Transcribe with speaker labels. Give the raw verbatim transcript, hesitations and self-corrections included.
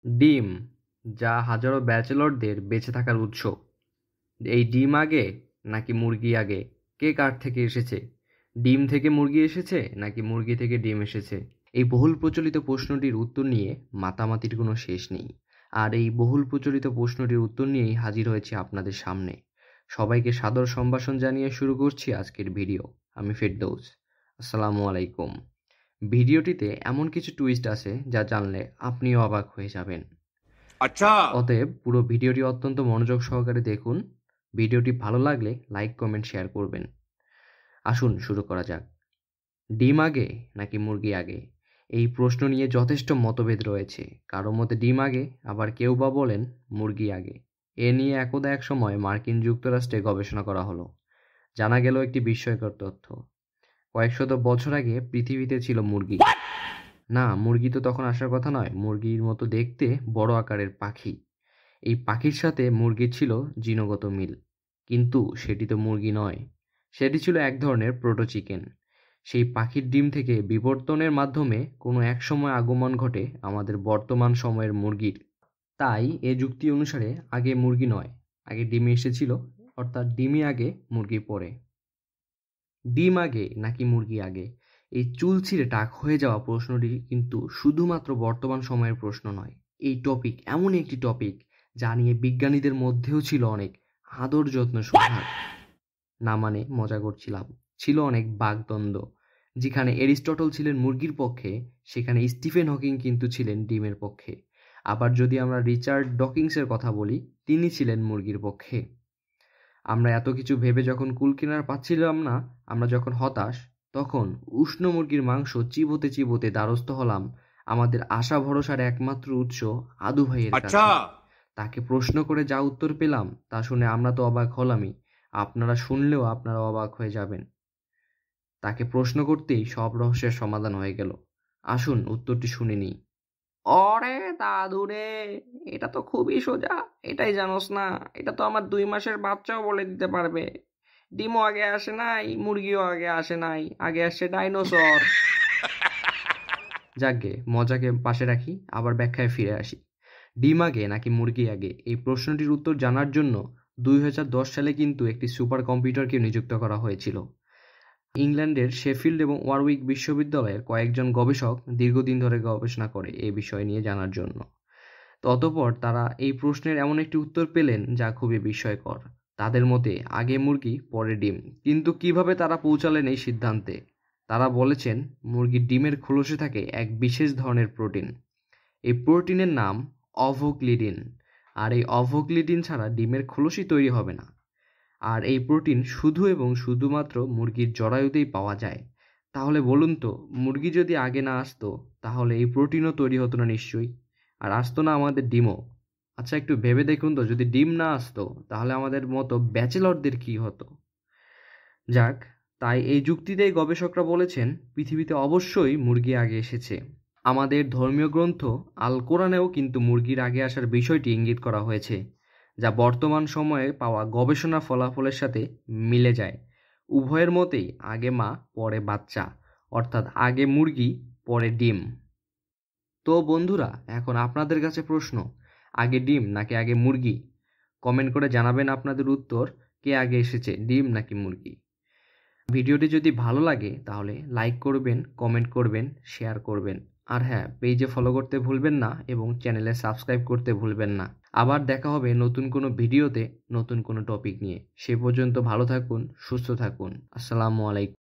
Speaker 1: ডিম, যা হাজারো ব্যাচেলরদের বেঁচে থাকার উৎস। এই ডিম আগে নাকি মুরগি আগে? কে কার থেকে এসেছে? ডিম থেকে মুরগি এসেছে নাকি মুরগি থেকে ডিম এসেছে? এই বহুল প্রচলিত প্রশ্নটির উত্তর নিয়ে মাতামাতির কোনো শেষ নেই। আর এই বহুল প্রচলিত প্রশ্নটির উত্তর নিয়েই হাজির হয়েছি আপনাদের সামনে। সবাইকে সাদর সম্ভাষণ জানিয়ে শুরু করছি আজকের ভিডিও। আমি ফেরদৌস। আসসালামু আলাইকুম। ভিডিওটিতে এমন কিছু টুইস্ট আছে যা জানলে আপনিও অবাক হয়ে যাবেন।
Speaker 2: আচ্ছা,
Speaker 1: অতএব পুরো ভিডিওটি অত্যন্ত মনোযোগ সহকারে দেখুন। ভিডিওটি ভালো লাগলে লাইক, কমেন্ট, শেয়ার করবেন। আসুন শুরু করা যাক। ডিম আগে নাকি মুরগি আগে? এই প্রশ্ন নিয়ে যথেষ্ট মতভেদ রয়েছে। কারো মতে ডিম আগে, আবার কেউ বা বলেন মুরগি আগে। এ নিয়ে একদা এক সময় মার্কিন যুক্তরাষ্ট্রে গবেষণা করা হলো। জানা গেল একটি বিস্ময়কর তথ্য। কয়েকশত বছর আগে পৃথিবীতে ছিল মুরগি। না, মুরগি তো তখন আসার কথা নয়। মুরগির মতো দেখতে বড় আকারের পাখি। এই পাখির সাথে মুরগির ছিল জিনগত মিল। কিন্তু সেটি তো মুরগি নয়। সেটি ছিল এক ধরনের প্রোটো চিকেন। সেই পাখির ডিম থেকে বিবর্তনের মাধ্যমে কোনো এক সময় আগমন ঘটে আমাদের বর্তমান সময়ের মুরগির। তাই এ যুক্তি অনুসারে আগে মুরগি নয়, আগে ডিমে এসেছিল, অর্থাৎ ডিমই আগে মুরগি পরে। ডিম আগে নাকি মুরগি আগে? এই চুল ছিঁড়ে টাক হয়ে যাওয়া প্রশ্নটি কিন্তু শুধুমাত্র বর্তমান সময়ের প্রশ্ন নয়। এই টপিক এমন একটি টপিক যা নিয়ে বিজ্ঞানীদের মধ্যেও ছিল অনেক আদর যত্ন সোহাগ। না মানে মজা করছিলাম। ছিল অনেক বাগদ্বন্দ্ব। যেখানে এরিস্টটল ছিলেন মুরগির পক্ষে, সেখানে স্টিফেন হকিং কিন্তু ছিলেন ডিমের পক্ষে। আবার যদি আমরা রিচার্ড ডকিন্সের কথা বলি, তিনি ছিলেন মুরগির পক্ষে। আমরা এত কিছু ভেবে যখন কুল কিনারা পাচ্ছিলাম না, আমরা যখন হতাশ, তখন উষ্ণ মুরগির মাংস চিবোতে চিবোতে দ্বারস্থ হলাম আমাদের আশা ভরসার একমাত্র উৎস আদু ভাইয়ের
Speaker 2: আচ্ছা,
Speaker 1: কাছে। তাকে প্রশ্ন করে যা উত্তর পেলাম তা শুনে আমরা তো অবাক হলামই। আপনারা শুনলেও আপনারা অবাক হয়ে যাবেন। তাকে প্রশ্ন করতেই সব রহস্যের সমাধান হয়ে গেল। আসুন উত্তরটি শুনে নিই। অরে দাদু রে, এটা তো খুবই সোজা। এটাই জানোস না? এটা তো আমার দুই মাসের বাচ্চাও বলে দিতে পারবে। ডিমও আগে আসে নাই, মুরগিও আগে আসে নাই, আগে আসছে ডাইনোসর। যাকগে, মজাকে পাশে রাখি, আবার ব্যাখ্যায় ফিরে আসি। ডিম আগে নাকি মুরগি আগে? এই প্রশ্নটির উত্তর জানার জন্য দুই হাজার দশ সালে কিন্তু একটি সুপার কম্পিউটারকে নিযুক্ত করা হয়েছিল। ইংল্যান্ডের শেফিল্ড এবং ওয়ারউইক বিশ্ববিদ্যালয়ের কয়েকজন গবেষক দীর্ঘদিন ধরে গবেষণা করে এই বিষয় নিয়ে জানার জন্য। অতঃপর তারা এই প্রশ্নের এমন একটি উত্তর পেলেন যা খুবই বিস্ময়কর। তাদের মতে আগে মুরগি পরে ডিম। কিন্তু কিভাবে তারা পৌঁছালেন এই সিদ্ধান্তে? তারা বলেছেন মুরগির ডিমের খোলসে থাকে এক বিশেষ ধরনের প্রোটিন। এই প্রোটিনের নাম অভোক্লিডিন। আর এই অভোক্লিডিন ছাড়া ডিমের খোলসই তৈরি হবে না। আর এই প্রোটিন শুধু এবং শুধুমাত্র মুরগির জরায়ুতেই পাওয়া যায়। তাহলে বলুন তো, মুরগি যদি আগে না আসতো তাহলে এই প্রোটিনও তৈরি হতো না নিশ্চয়ই। আর আসতো না আমাদের ডিমও। আচ্ছা, একটু ভেবে দেখুন তো, যদি ডিম না আসতো তাহলে আমাদের মতো ব্যাচেলরদের কি হতো? যাক, তাই এই যুক্তিতেই গবেষকরা বলেছেন পৃথিবীতে অবশ্যই মুরগি আগে এসেছে। আমাদের ধর্মীয় গ্রন্থ আল কোরআনেও কিন্তু মুরগির আগে আসার বিষয়টি ইঙ্গিত করা হয়েছে, যা বর্তমান সময়ে পাওয়া গবেষণা ফলাফলের সাথে মিলে যায়। উভয়ের মতেই আগে মা পরে বাচ্চা, অর্থাৎ আগে মুরগি পরে ডিম। তো বন্ধুরা, এখন আপনাদের কাছে প্রশ্ন, আগে ডিম নাকি আগে মুরগি? কমেন্ট করে জানাবেন আপনাদের উত্তর। কে আগে এসেছে, ডিম নাকি মুরগি? ভিডিওটি যদি ভালো লাগে তাহলে লাইক করবেন, কমেন্ট করবেন, শেয়ার করবেন। আর হ্যাঁ, পেজে ফলো করতে ভুলবেন না এবং চ্যানেলে সাবস্ক্রাইব করতে ভুলবেন না। আবার দেখা হবে নতুন কোনো ভিডিওতে, নতুন কোনো টপিক নিয়ে। সে পর্যন্ত ভালো থাকুন, সুস্থ থাকুন। আসসালামু আলাইকুম।